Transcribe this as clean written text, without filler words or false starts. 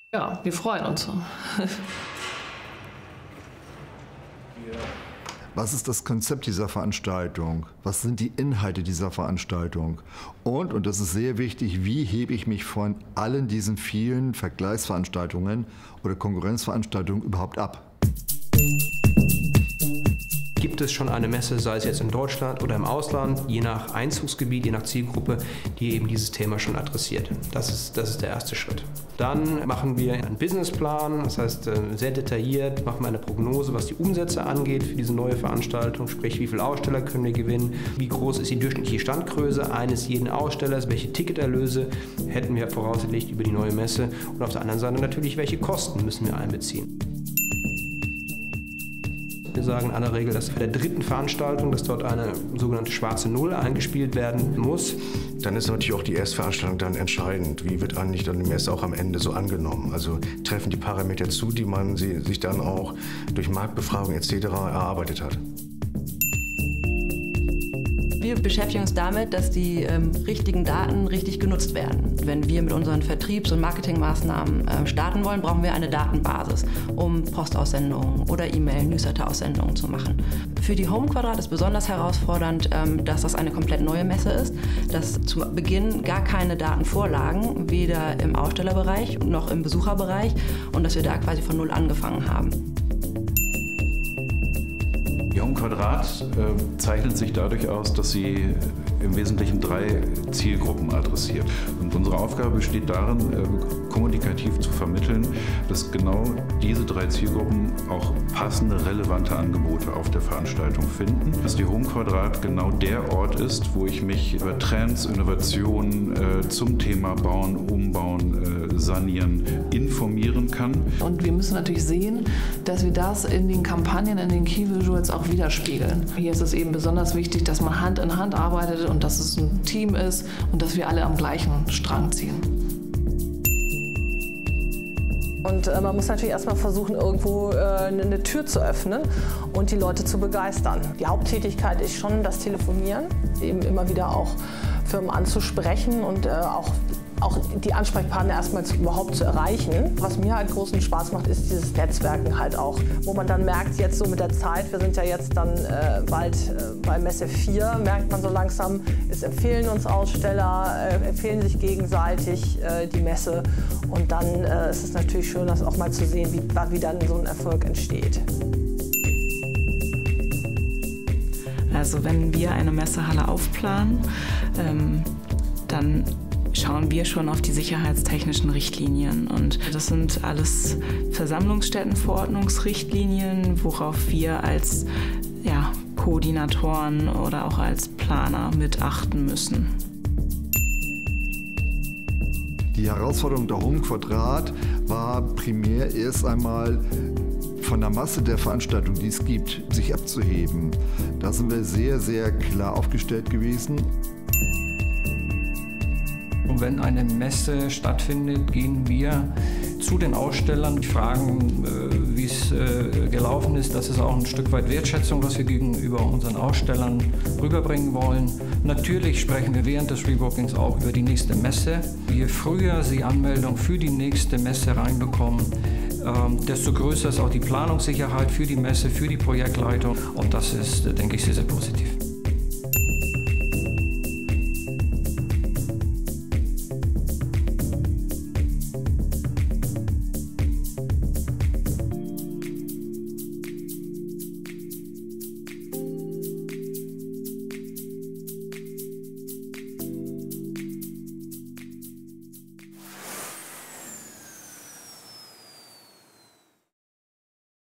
Ja, wir freuen uns. Was ist das Konzept dieser Veranstaltung? Was sind die Inhalte dieser Veranstaltung? Und das ist sehr wichtig, wie hebe ich mich von allen diesen vielen Vergleichsveranstaltungen oder Konkurrenzveranstaltungen überhaupt ab? Gibt es schon eine Messe, sei es jetzt in Deutschland oder im Ausland, je nach Einzugsgebiet, je nach Zielgruppe, die eben dieses Thema schon adressiert? Das ist der erste Schritt. Dann machen wir einen Businessplan, das heißt sehr detailliert, machen wir eine Prognose, was die Umsätze angeht für diese neue Veranstaltung, sprich wie viele Aussteller können wir gewinnen, wie groß ist die durchschnittliche Standgröße eines jeden Ausstellers, welche Ticketerlöse hätten wir voraussichtlich über die neue Messe und auf der anderen Seite natürlich, welche Kosten müssen wir einbeziehen. Wir sagen in aller Regel, dass bei der dritten Veranstaltung, dass dort eine sogenannte schwarze Null eingespielt werden muss. Dann ist natürlich auch die Erstveranstaltung dann entscheidend. Wie wird eigentlich dann die Messe auch am Ende so angenommen? Also treffen die Parameter zu, die man sich dann auch durch Marktbefragung etc. erarbeitet hat. Wir beschäftigen uns damit, dass die richtigen Daten richtig genutzt werden. Wenn wir mit unseren Vertriebs- und Marketingmaßnahmen starten wollen, brauchen wir eine Datenbasis, um Postaussendungen oder E-Mail-Newsletter-Aussendungen zu machen. Für die Home Quadrat ist besonders herausfordernd, dass das eine komplett neue Messe ist, dass zu Beginn gar keine Daten vorlagen, weder im Ausstellerbereich noch im Besucherbereich, und dass wir da quasi von Null angefangen haben. Die Home Quadrat zeichnet sich dadurch aus, dass sie im Wesentlichen 3 Zielgruppen adressiert. Und unsere Aufgabe besteht darin, kommunikativ zu vermitteln, dass genau diese 3 Zielgruppen auch passende, relevante Angebote auf der Veranstaltung finden. Dass die Home Quadrat genau der Ort ist, wo ich mich über Trends, Innovationen zum Thema Bauen, Umbauen, Sanieren informieren kann. Und wir müssen natürlich sehen, dass wir das in den Kampagnen, in den Key Visuals auch widerspiegeln. Hier ist es eben besonders wichtig, dass man Hand in Hand arbeitet und dass es ein Team ist und dass wir alle am gleichen Strang ziehen. Und man muss natürlich erstmal versuchen, irgendwo eine Tür zu öffnen und die Leute zu begeistern. Die Haupttätigkeit ist schon das Telefonieren, eben immer wieder auch Firmen anzusprechen und auch die Ansprechpartner erstmal überhaupt zu erreichen. Was mir halt großen Spaß macht, ist dieses Netzwerken halt auch, wo man dann merkt, jetzt so mit der Zeit, wir sind ja jetzt dann bald bei Messe 4, merkt man so langsam, es empfehlen uns Aussteller, empfehlen sich gegenseitig die Messe, und dann ist es natürlich schön, das auch mal zu sehen, wie dann so ein Erfolg entsteht. Also wenn wir eine Messehalle aufplanen, dann schauen wir schon auf die sicherheitstechnischen Richtlinien, und das sind alles Versammlungsstättenverordnungsrichtlinien, worauf wir als Koordinatoren oder auch als Planer mit achten müssen. Die Herausforderung der Home Quadrat war primär erst einmal, von der Masse der Veranstaltungen, die es gibt, sich abzuheben. Da sind wir sehr, sehr klar aufgestellt gewesen. Und wenn eine Messe stattfindet, gehen wir zu den Ausstellern, fragen, wie es gelaufen ist. Das ist auch ein Stück weit Wertschätzung, was wir gegenüber unseren Ausstellern rüberbringen wollen. Natürlich sprechen wir während des Rebookings auch über die nächste Messe. Je früher Sie Anmeldung für die nächste Messe reinbekommen, desto größer ist auch die Planungssicherheit für die Messe, für die Projektleitung. Und das ist, denke ich, sehr, sehr positiv.